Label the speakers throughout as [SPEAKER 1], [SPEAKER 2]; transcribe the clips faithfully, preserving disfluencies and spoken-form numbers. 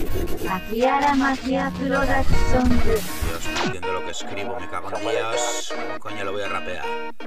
[SPEAKER 1] Akiara Magia Productions.
[SPEAKER 2] Dios, no entiendo lo que escribo, me cago en Dios. ¿Cómo coño lo voy a rapear?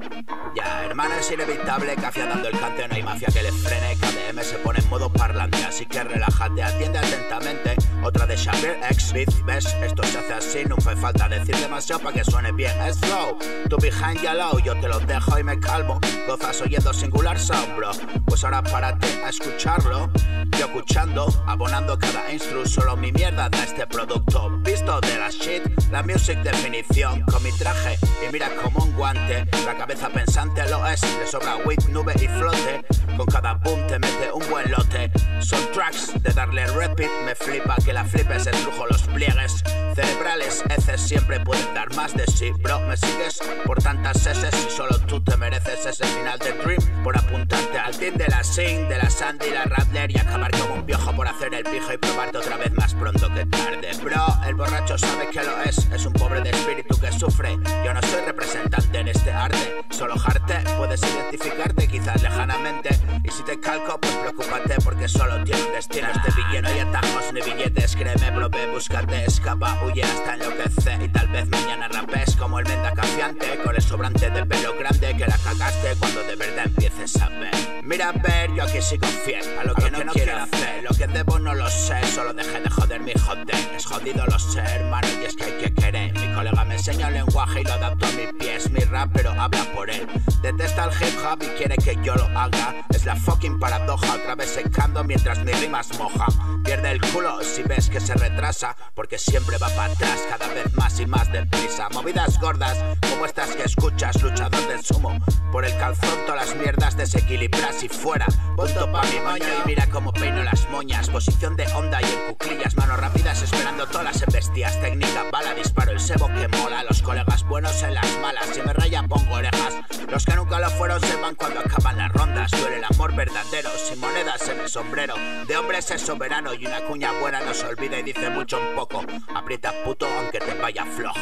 [SPEAKER 2] Ya, hermana, es inevitable que afiatando el cante no hay mafia que le frene. K D M se pone en modo parlante, así que relájate, atiende atentamente. Otra de Xavier X Beat, ¿ves? Esto se hace así, no hace falta decir demasiado para que suene bien. Es flow, tu behind yellow, yo te lo dejo y me calmo. Gozas oyendo singular sound, bro. Pues ahora párate a escucharlo. Yo escuchando, abonando cada instru, solo mi mierda da este producto. Visto de la shit, la music definición. Con mi traje y mira como un guante, la cabeza pensante lo es, le sobra weed, nube y flote. Con cada boom te mete un buen lote. Son tracks de darle repeat, me flipa que la flipes, estrujo los pliegues cerebrales, heces siempre pueden dar más de sí. Bro, me sigues por tantas heces y solo tú te mereces ese final de Dream. Por apuntarte al team de la Sing, de la Sandy, la Rattler y acabar como un piojo por hacer el pijo y probarte otra vez más pronto que tarde. Bro, el borracho sabe que lo es, es un pobre de espíritu que sufre. Yo no soy representante en este arte, solo jarte, puedes identificarte quizás lejanamente. Y si te calco, pues preocúpate porque solo tiene un destino. Este billete no hay atajos ni billetes, créeme, bro, ve, búscate, escapa, huye hasta enloquecer. Y tal vez mañana rapes como el menda cafiante, con el sobrante de pelo grande que la cagaste cuando de verdad empieces a ver. Mira a ver, yo aquí sigo fiel a lo que, a lo no, que no quiero hacer. Lo que debo no lo sé, solo dejé de joder mi joder. Es jodido lo sé, hermano, y es que hay que querer. Mi colega me enseña el lenguaje y lo adapto a mi pie. Es mi rap, pero habla por él. Detesta el hip hop y quiere que yo lo haga. Es la fucking paradoja, otra vez secando mientras mis rimas mojan. Pierde el culo si ves que se retrasa, porque siempre va para atrás, cada vez más y más deprisa. Movidas gordas, como estas que escuchas, luchador del sumo. Por el calzón todas las mierdas desequilibras y fuera. Punto pa' mi moño y mira cómo peino las moñas. Posición de onda y en cuclillas, manos rápidas esperando todas las embestias. Técnica, bala, disparo, el sebo que mola. Los colegas buenos en las malas, si me raya pongo orejas. Los que nunca lo fueron se van cuando acaban las rondas. Duele el amor verdadero, sin monedas en el sombrero. De hombres es soberano y una cuña buena no se olvida y dice mucho en poco. Aprieta puto aunque te vaya flojo.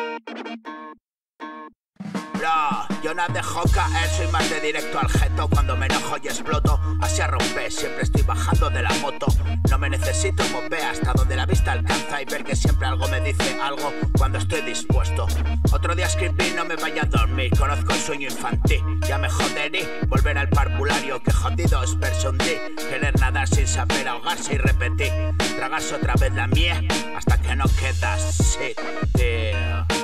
[SPEAKER 2] Bro, yo no dejo caer, soy más de directo al jeto. Cuando me enojo y exploto, así a romper, siempre estoy bajando de la moto. No me necesito mover hasta donde la vista alcanza y ver que siempre algo me dice algo cuando estoy dispuesto. Otro día escribí, no me vaya a dormir, conozco el sueño infantil. Ya me joderí, volver al parvulario, que jodido es verse hundir. Querer nadar sin saber ahogarse y repetir. Tragarse otra vez la mía hasta que no quedas shit, tío.